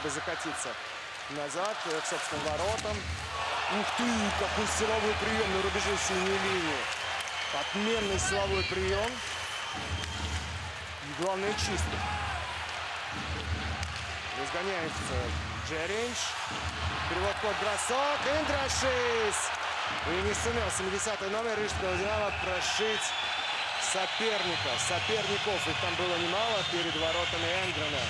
чтобы закатиться назад к собственным воротам. Ух ты, какой силовой прием на рубеже синей линии. Отменный силовой прием. И главное, чисто. Разгоняется Джеринч. Перевод под бросок. Индрашис. И не сумел 70-й номер Рижского «Динамо» прошить соперников. Их там было немало перед воротами Энгрена.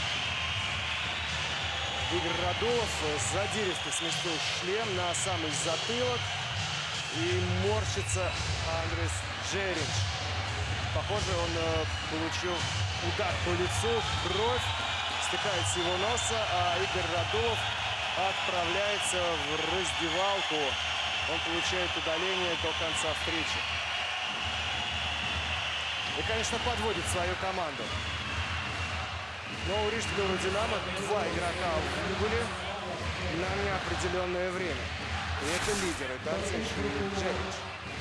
Игорь Радулов задиристо сместил шлем на самый затылок. И морщится Андрес Джеринч. Похоже, он получил удар по лицу, кровь стекает с его носа, а Игорь Радулов отправляется в раздевалку. Он получает удаление до конца встречи. И, конечно, подводит свою команду. Но у Рижского «Динамо» 2 игрока в угле на неопределенное время. И это лидеры Данцич и Джеринч.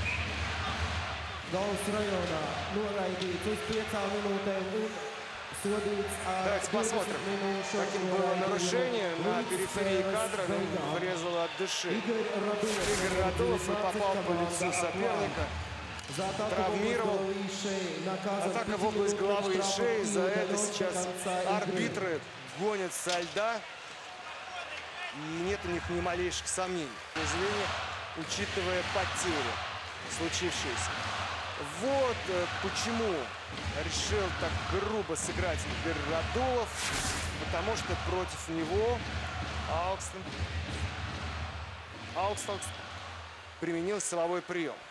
Давайте посмотрим, каким было нарушение. На периферии кадра врезало от души. Игорь Радулов и попал по лицу соперника. Травмировал. Атака в область головы и шеи. За это сейчас арбитры гонят со льда. И нет у них ни малейших сомнений, учитывая потери случившиеся. Вот почему решил так грубо сыграть Игорь Радулов, потому что против него Аукстон применил силовой прием.